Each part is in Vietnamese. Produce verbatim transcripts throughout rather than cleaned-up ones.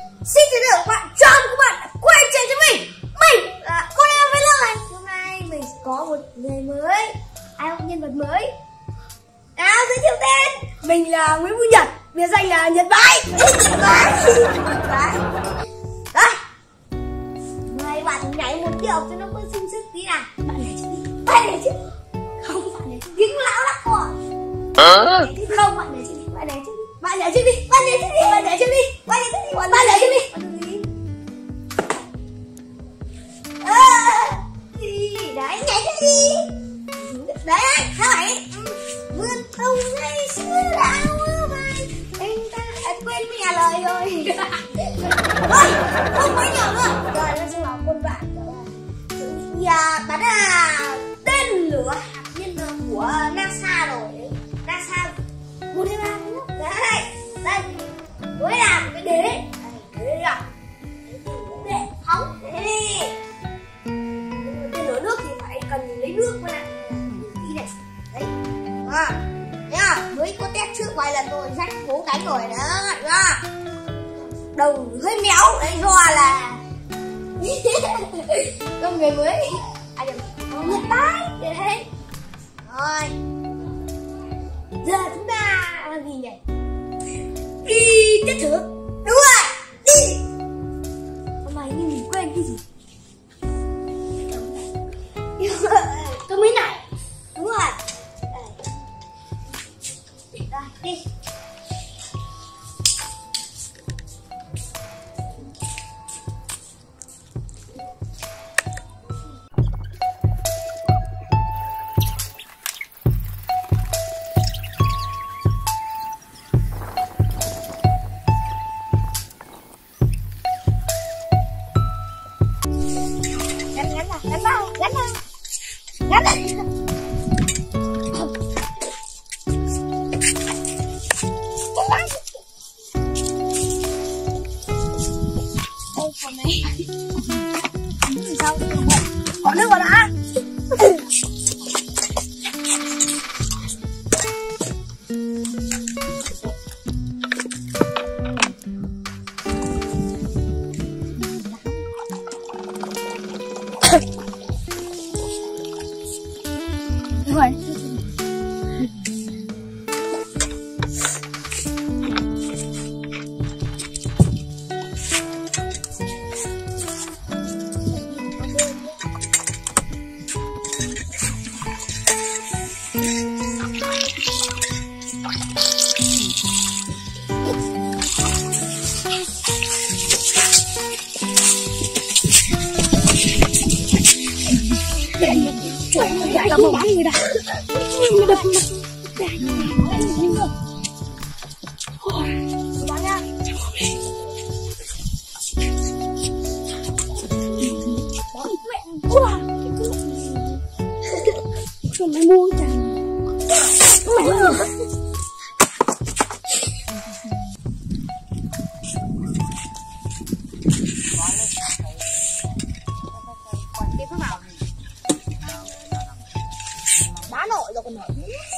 Xin chào tất cả các bạn, chào mừng các bạn đã quay trở lại với mình. Mình là con em với Lương này. Hôm nay mình có một người mới, ai một nhân vật mới. Nào giới thiệu tên. Mình là Nguyễn Vũ Nhật, biệt danh là Nhật Bái. Nhật Bái. Nhật Bái. Đây. Mời bạn nhảy một điệu cho nó có sung sức tí nào. Bạn nhảy trước đi. Bạn nhảy trước. Không, bạn nhảy trước. Tiếng lão lắc của. Hả? Không, bạn nhảy trước đi. Bạn nhảy trước đi. Bạn nhảy trước đi. Bạn nhảy trước đi. Bạn nhảy trước đi. Bạn nhảy trước đi. Bạn nhảy trước đi. Đấy, nhảy cho đi. Đấy, các bạn vươn tung ngày xưa đã mơ mai. Anh ta đã quên mẹ lời rồi. Ôi, không có nhỏ nữa. Rồi, nó sẽ là quân bạn nhà bắn là tên lửa hạt nhân của NASA rồi. NASA một hai ba nữa. Đấy, đây mới làm cái đế. Đây, đế rồi. Để phóng thế đi. Lửa nước thì phải cần lấy nước qua này. Đi này. Đấy. À, nhá, mới có test trước vài lần rồi, rách cố cánh rồi đó, nhá. Đầu hơi méo, đấy do là con người mới. À được, Nhật Bái đấy. Rồi. Giờ chúng ta làm gì nhỉ? Đi tiếp thử. Đúng rồi, đi. Hôm nay mình quên cái gì? Cái miếng này. Đúng rồi. Đây. Đây, đi. Gắn gắn vào, gắn vào, gắn vào. Gắn này. Đây còn này. Sao? Bỏ nước vào đã. Đúng rồi. Đập một bắn người đập người đập mặt bắn nha. Wow, mày mua chẳng mày đá nội rồi còn nổi.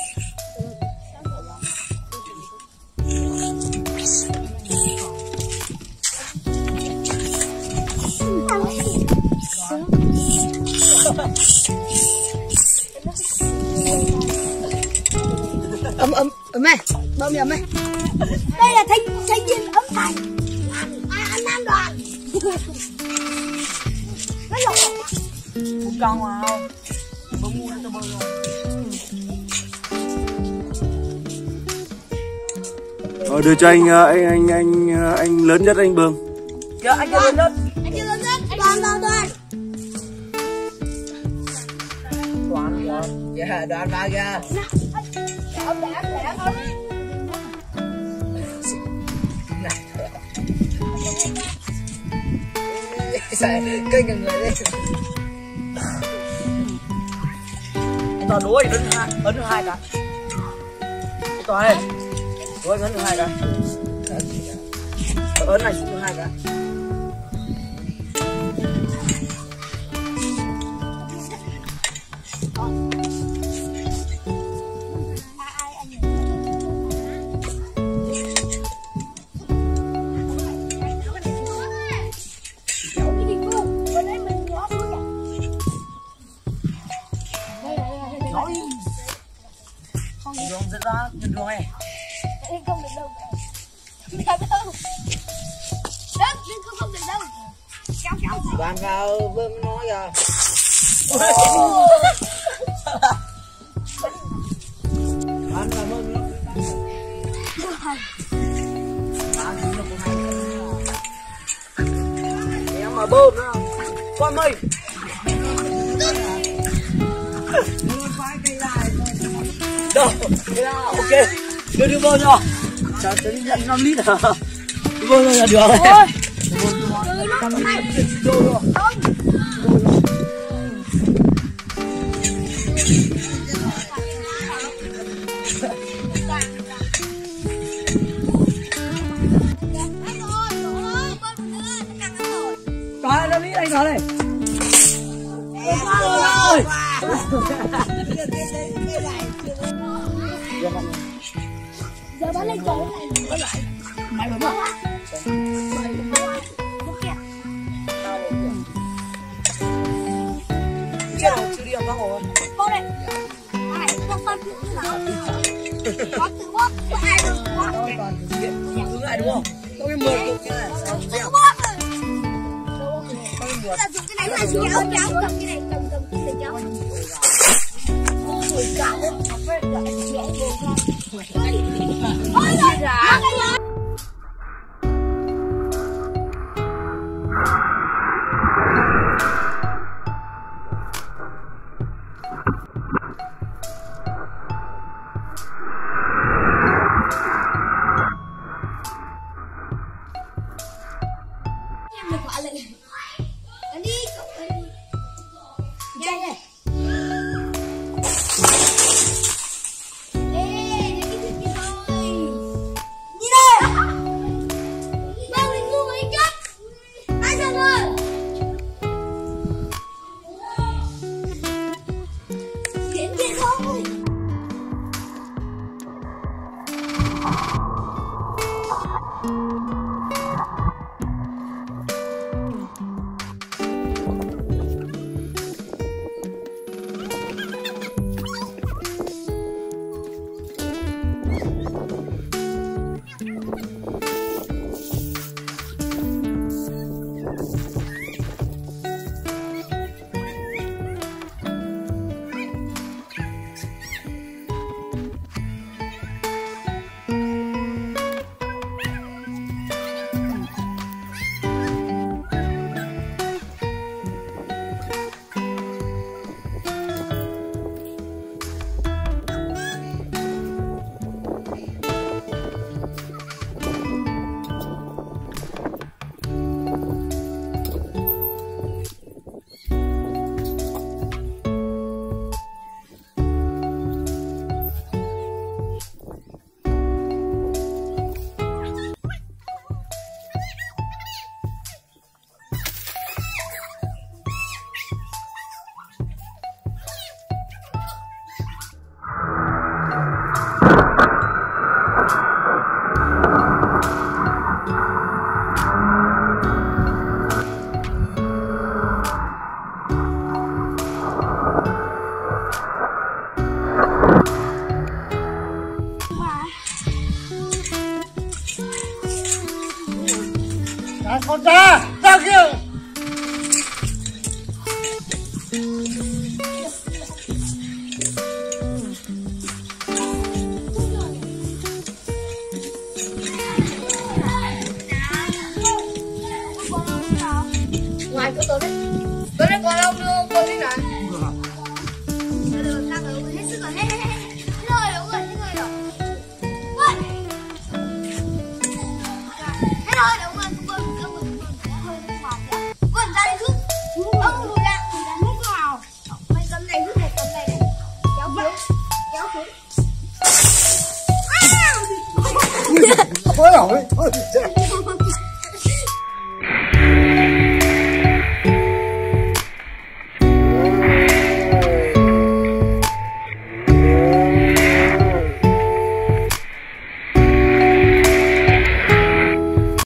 ấm ấm ấm này, bơm ấm này. Đây là thanh thanh niên ấm thành. Ăn ăn nam đoàn. Nó lộc một con mà không. Bơm mua cho bơm rồi. Ờ, đưa cho anh anh anh anh anh lớn nhất anh bơm. Dạ, anh chưa lớn nhất. Anh chưa lớn nhất. Đoàn đoàn đoàn. Đoàn rồi. Dạ, đoàn ba ra. Ông đã đã thôi. Cây người người lên. Toàn đuối ấn hai ấn hai cái. Toàn này. Đuối ấn hai cái. Ấn này xuống hai cái. luôn ấy. Không được đâu. Không được đâu. Đất, nhưng không không được đâu. Kéo kéo. Đoàn vào bơm nói kìa. Đoàn vào bơm nó. Em mà bơm nữa. Con mày. Đâu, ok. Đưa đưa bơm cho. Sao tới nhận năm lít à? Đưa bơm là được rồi. Có năm lít anh nói này. Ôi. Giờ bán lên chỗ này. Có lại. Mày bấm à? Chết rồi, chưa đi học bác hồ. Cô đây. Ai không phân biệt thế nào. Có tự bóp, có ai được bóp. Cứ lại đúng không? Có cái mười cục như này. Tự bóp rồi. Là dùng cái này là dùng áo cháu. Cầm cái này, cầm cầm cái này cháu. Ôi cháu. Ôi trời ơi. Em được gọi lại. Anh đi, cậu ơi. Nhanh này. Ê, để cái gì kia thôi. Nhìn đây. Bao mình ngu mấy chết. Ai sao rồi? Đến kia thôi. Con ra.